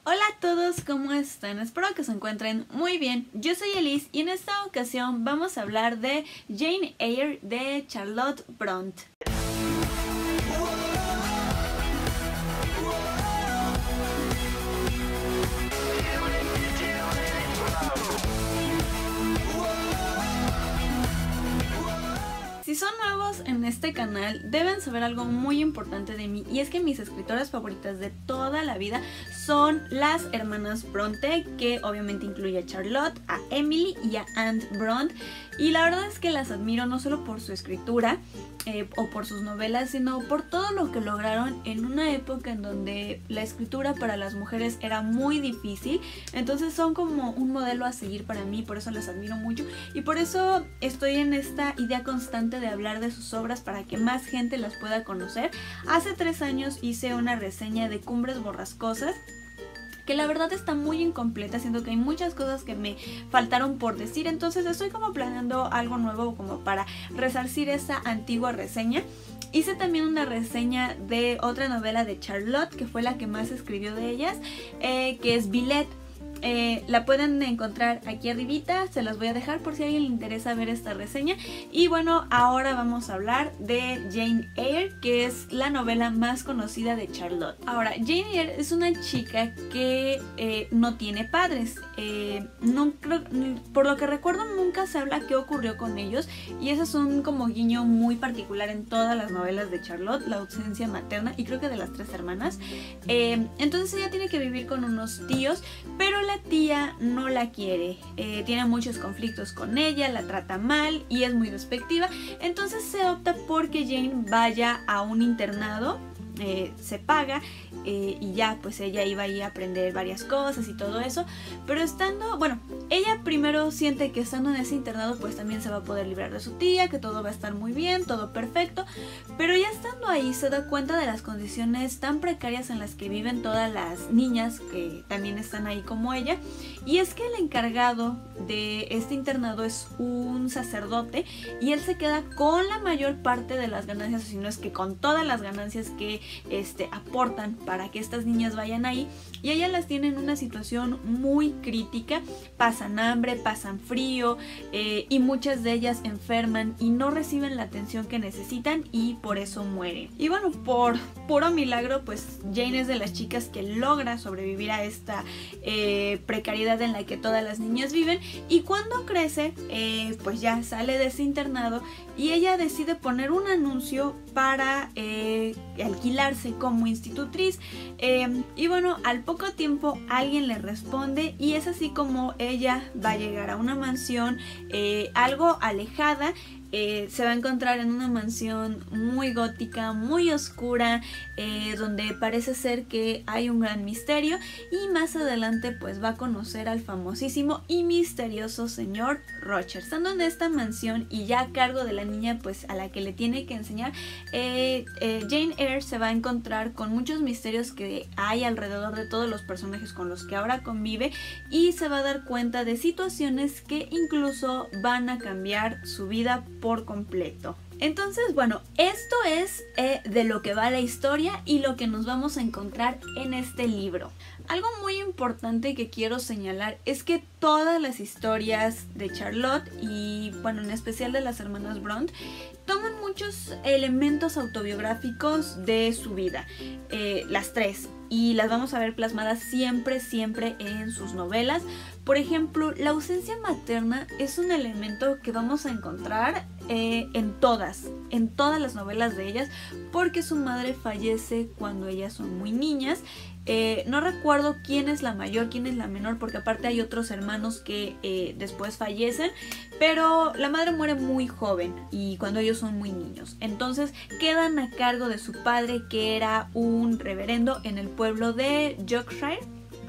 Hola a todos, ¿cómo están? Espero que se encuentren muy bien. Yo soy Elise y en esta ocasión vamos a hablar de Jane Eyre de Charlotte Brontë. Si son nuevos en este canal, deben saber algo muy importante de mí, y es que mis escritoras favoritas de toda la vida son las hermanas Brontë, que obviamente incluye a Charlotte, a Emily y a Anne Brontë, y la verdad es que las admiro no solo por su escritura o por sus novelas, sino por todo lo que lograron en una época en donde la escritura para las mujeres era muy difícil. Entonces son como un modelo a seguir para mí, por eso las admiro mucho y por eso estoy en esta idea constante de hablar de sus obras para que más gente las pueda conocer. Hace 3 años hice una reseña de Cumbres Borrascosas, que la verdad está muy incompleta, siento que hay muchas cosas que me faltaron por decir, entonces estoy como planeando algo nuevo como para resarcir esa antigua reseña. Hice también una reseña de otra novela de Charlotte, que fue la que más escribió de ellas, que es Villette. La pueden encontrar aquí arribita, se las voy a dejar por si a alguien le interesa ver esta reseña. Y bueno, ahora vamos a hablar de Jane Eyre, que es la novela más conocida de Charlotte. Ahora, Jane Eyre es una chica que no tiene padres. Por lo que recuerdo, nunca se habla qué ocurrió con ellos, y eso es un como guiño muy particular en todas las novelas de Charlotte, la ausencia materna, y creo que de las 3 hermanas. Entonces ella tiene que vivir con unos tíos, pero la tía no la quiere, tiene muchos conflictos con ella, la trata mal y es muy despectiva. Entonces se opta porque Jane vaya a un internado, se paga, y ya pues ella iba ahí a aprender varias cosas y todo eso, pero ella primero siente que estando en ese internado pues también se va a poder librar de su tía, que todo va a estar muy bien, todo perfecto, pero ya estando ahí se da cuenta de las condiciones tan precarias en las que viven todas las niñas que también están ahí como ella, y es que el encargado de este internado es un sacerdote y él se queda con la mayor parte de las ganancias, si no es que con todas las ganancias que aportan para que estas niñas vayan ahí, y ellas las tienen en una situación muy crítica, pasan hambre, pasan frío, y muchas de ellas enferman y no reciben la atención que necesitan y por eso mueren. Y bueno, por puro milagro pues Jane es de las chicas que logra sobrevivir a esta precariedad en la que todas las niñas viven, y cuando crece pues ya sale de ese internado y ella decide poner un anuncio para alquilarse como institutriz, y bueno, al poco tiempo alguien le responde y es así como ella va a llegar a una mansión algo alejada. Se va a encontrar en una mansión muy gótica, muy oscura, donde parece ser que hay un gran misterio, y más adelante pues va a conocer al famosísimo y misterioso señor Rocher. Estando en esta mansión y ya a cargo de la niña pues a la que le tiene que enseñar, Jane Eyre se va a encontrar con muchos misterios que hay alrededor de todos los personajes con los que ahora convive, y se va a dar cuenta de situaciones que incluso van a cambiar su vida por completo. Entonces, bueno, esto es de lo que va la historia y lo que nos vamos a encontrar en este libro. Algo muy importante que quiero señalar es que todas las historias de Charlotte, y bueno, en especial de las hermanas Brontë, toman muchos elementos autobiográficos de su vida, las 3, y las vamos a ver plasmadas siempre en sus novelas. Por ejemplo, la ausencia materna es un elemento que vamos a encontrar en todas las novelas de ellas, porque su madre fallece cuando ellas son muy niñas. No recuerdo quién es la mayor, quién es la menor, porque aparte hay otros hermanos que después fallecen, pero la madre muere muy joven y cuando ellos son muy niños, entonces quedan a cargo de su padre, que era un reverendo en el pueblo de Yorkshire.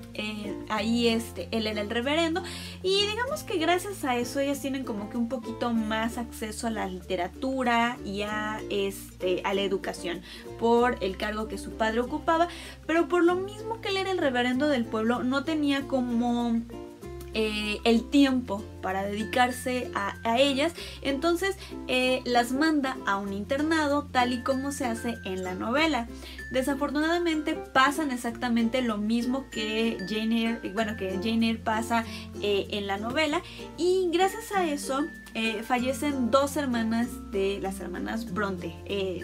Ahí él era el reverendo, y digamos que gracias a eso ellas tienen como que un poquito más acceso a la literatura y a la educación por el cargo que su padre ocupaba, pero por lo mismo que él era el reverendo del pueblo no tenía como el tiempo para dedicarse a ellas, entonces las manda a un internado tal y como se hace en la novela. Desafortunadamente pasan exactamente lo mismo que Jane Eyre pasa en la novela, y gracias a eso fallecen 2 hermanas de las hermanas Bronte.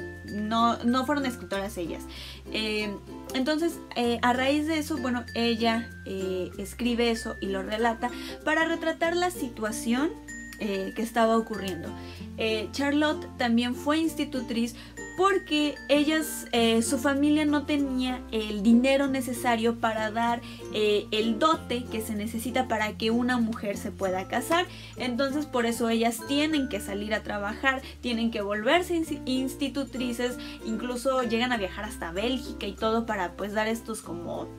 No fueron escritoras ellas. Entonces, a raíz de eso, bueno, ella escribe eso y lo relata para retratar la situación que estaba ocurriendo. Charlotte también fue institutriz porque su familia no tenía el dinero necesario para dar el dote que se necesita para que una mujer se pueda casar. Entonces por eso ellas tienen que salir a trabajar, tienen que volverse institutrices, incluso llegan a viajar hasta Bélgica y todo para pues dar estos como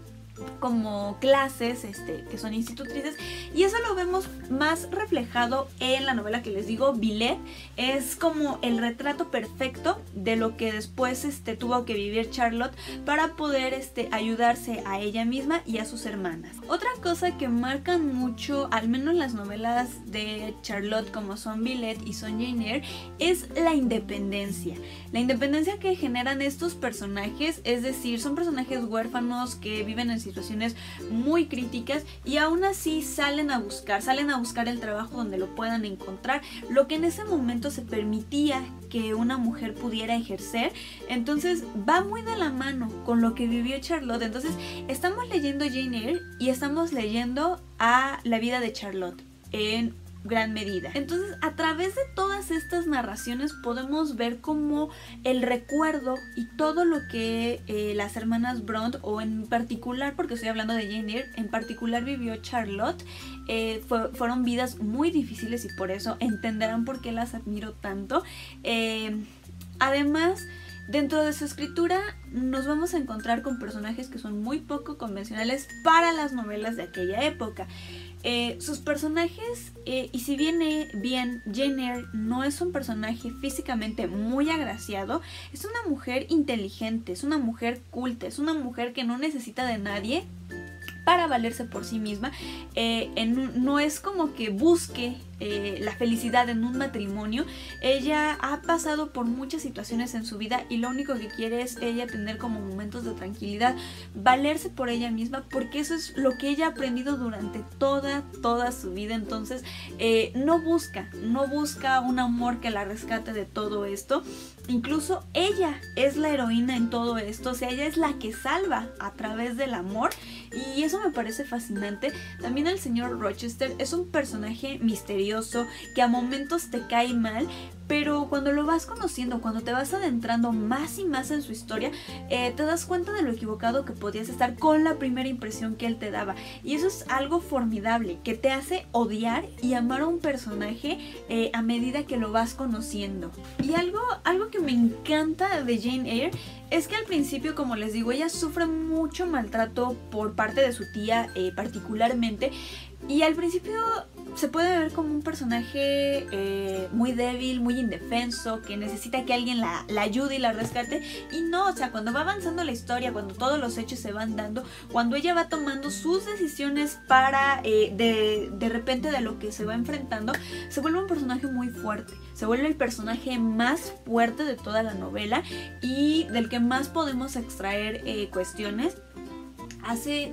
clases que son institutrices, y eso lo vemos más reflejado en la novela que les digo, Villette. Es como el retrato perfecto de lo que después tuvo que vivir Charlotte para poder ayudarse a ella misma y a sus hermanas. Otra cosa que marcan mucho, al menos las novelas de Charlotte como son Villette y son Jane Eyre, es la independencia que generan estos personajes. Es decir, son personajes huérfanos que viven en situaciones muy críticas y aún así salen a buscar el trabajo donde lo puedan encontrar, lo que en ese momento se permitía que una mujer pudiera ejercer. Entonces va muy de la mano con lo que vivió Charlotte. Entonces estamos leyendo Jane Eyre y estamos leyendo a la vida de Charlotte en gran medida. Entonces, a través de todas estas narraciones podemos ver cómo el recuerdo y todo lo que las hermanas Bronte, o en particular, porque estoy hablando de Jane Eyre, en particular vivió Charlotte, fueron vidas muy difíciles, y por eso entenderán por qué las admiro tanto. Además, dentro de su escritura nos vamos a encontrar con personajes que son muy poco convencionales para las novelas de aquella época. Sus personajes, y si bien Jane Eyre no es un personaje físicamente muy agraciado, es una mujer inteligente, es una mujer culta, es una mujer que no necesita de nadie para valerse por sí misma. No es como que busque la felicidad en un matrimonio. Ella ha pasado por muchas situaciones en su vida y lo único que quiere es ella tener como momentos de tranquilidad, valerse por ella misma, porque eso es lo que ella ha aprendido durante toda su vida. Entonces no busca un amor que la rescate de todo esto. Incluso ella es la heroína en todo esto, o sea, ella es la que salva a través del amor, y eso me parece fascinante. También el señor Rochester es un personaje misterioso que a momentos te cae mal, pero cuando lo vas conociendo, cuando te vas adentrando más y más en su historia, te das cuenta de lo equivocado que podías estar con la primera impresión que él te daba. Y eso es algo formidable, que te hace odiar y amar a un personaje a medida que lo vas conociendo. Y algo que me encanta de Jane Eyre es que al principio, como les digo, ella sufre mucho maltrato por parte de su tía particularmente. Y al principio se puede ver como un personaje muy débil, muy indefenso, que necesita que alguien la ayude y la rescate. Y no, o sea, cuando va avanzando la historia, cuando todos los hechos se van dando, cuando ella va tomando sus decisiones para, de repente de lo que se va enfrentando, se vuelve un personaje muy fuerte. Se vuelve el personaje más fuerte de toda la novela y del que más podemos extraer cuestiones. Hace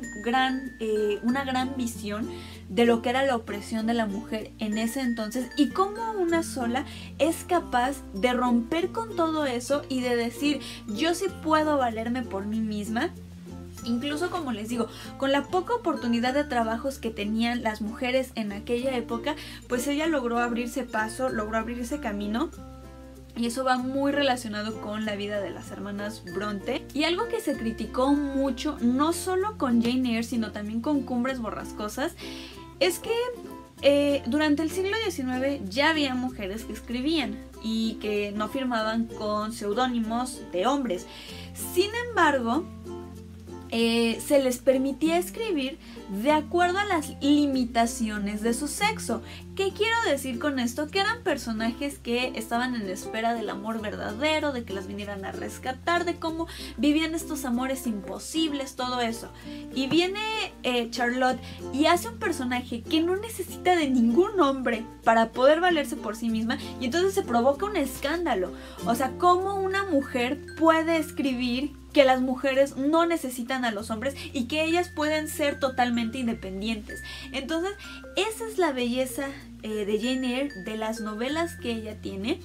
una gran visión de lo que era la opresión de la mujer en ese entonces y cómo una sola es capaz de romper con todo eso y de decir: yo sí puedo valerme por mí misma. Incluso, como les digo, con la poca oportunidad de trabajos que tenían las mujeres en aquella época, pues ella logró abrirse paso, logró abrirse camino. Y eso va muy relacionado con la vida de las hermanas Bronte. Y algo que se criticó mucho, no solo con Jane Eyre, sino también con Cumbres Borrascosas, es que durante el siglo XIX ya había mujeres que escribían y que no firmaban con seudónimos de hombres. Sin embargo, se les permitía escribir de acuerdo a las limitaciones de su sexo. ¿Qué quiero decir con esto? Que eran personajes que estaban en espera del amor verdadero, de que las vinieran a rescatar, de cómo vivían estos amores imposibles, todo eso. Y viene Charlotte y hace un personaje que no necesita de ningún hombre para poder valerse por sí misma, y entonces se provoca un escándalo. O sea, ¿cómo una mujer puede escribir que las mujeres no necesitan a los hombres y que ellas pueden ser totalmente independientes? Entonces, esa es la belleza de Jane Eyre, de las novelas que ella tiene.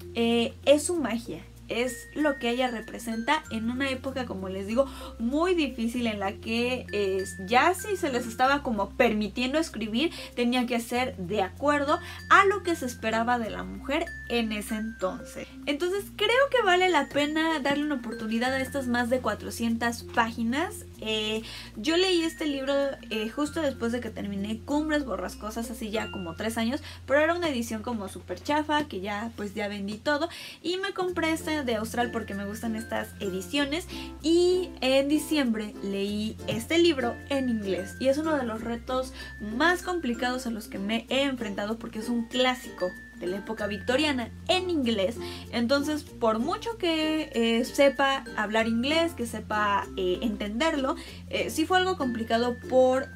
Es su magia, es lo que ella representa en una época, como les digo, muy difícil, en la que ya si se les estaba como permitiendo escribir, tenía que ser de acuerdo a lo que se esperaba de la mujer en ese entonces. Entonces creo que vale la pena darle una oportunidad a estas más de 400 páginas. Yo leí este libro justo después de que terminé Cumbres Borrascosas, así ya como 3 años, pero era una edición como súper chafa, que ya pues ya vendí todo, y me compré esta de Austral porque me gustan estas ediciones. Y en diciembre leí este libro en inglés, y es uno de los retos más complicados a los que me he enfrentado, porque es un clásico de la época victoriana en inglés. Entonces, por mucho que sepa hablar inglés, que sepa entenderlo, sí fue algo complicado por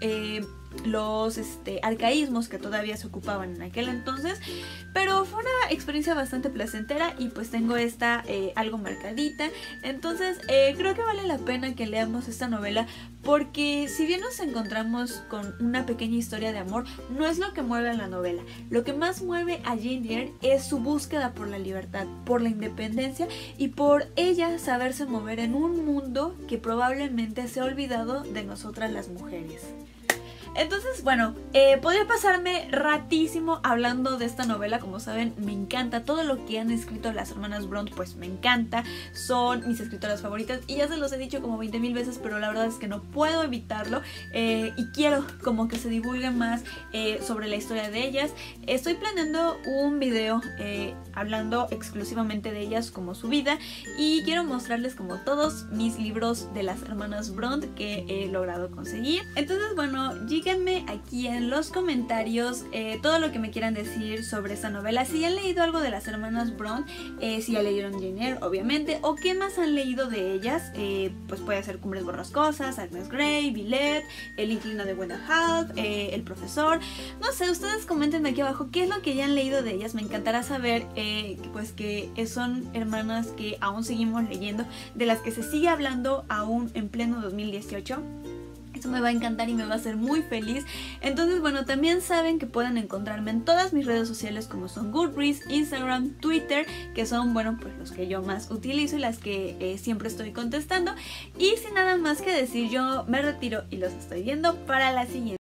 los arcaísmos que todavía se ocupaban en aquel entonces, pero fue una experiencia bastante placentera, y pues tengo esta algo marcadita. Entonces creo que vale la pena que leamos esta novela, porque si bien nos encontramos con una pequeña historia de amor, no es lo que mueve a la novela. Lo que más mueve a Jane Eyre es su búsqueda por la libertad, por la independencia, y por ella saberse mover en un mundo que probablemente se ha olvidado de nosotras las mujeres. Entonces, bueno, podría pasarme ratísimo hablando de esta novela. Como saben, me encanta todo lo que han escrito las hermanas Brontë, pues me encanta, son mis escritoras favoritas, y ya se los he dicho como 20,000 veces, pero la verdad es que no puedo evitarlo, y quiero como que se divulgue más sobre la historia de ellas. Estoy planeando un video hablando exclusivamente de ellas, como su vida, y quiero mostrarles como todos mis libros de las hermanas Brontë que he logrado conseguir. Entonces, bueno, díganme aquí en los comentarios todo lo que me quieran decir sobre esta novela. Si han leído algo de las hermanas Brontë, si ya leyeron Jane Eyre, obviamente, o qué más han leído de ellas. Pues puede ser Cumbres Borrascosas, Agnes Grey, Villette, El inquilino de Wendell Hall, El profesor. No sé, ustedes comenten aquí abajo qué es lo que ya han leído de ellas. Me encantará saber pues que son hermanas que aún seguimos leyendo, de las que se sigue hablando aún en pleno 2018. Eso me va a encantar y me va a hacer muy feliz. Entonces, bueno, también saben que pueden encontrarme en todas mis redes sociales, como son Goodreads, Instagram, Twitter, que son, bueno, pues los que yo más utilizo y las que siempre estoy contestando. Y sin nada más que decir, yo me retiro y los estoy viendo para la siguiente.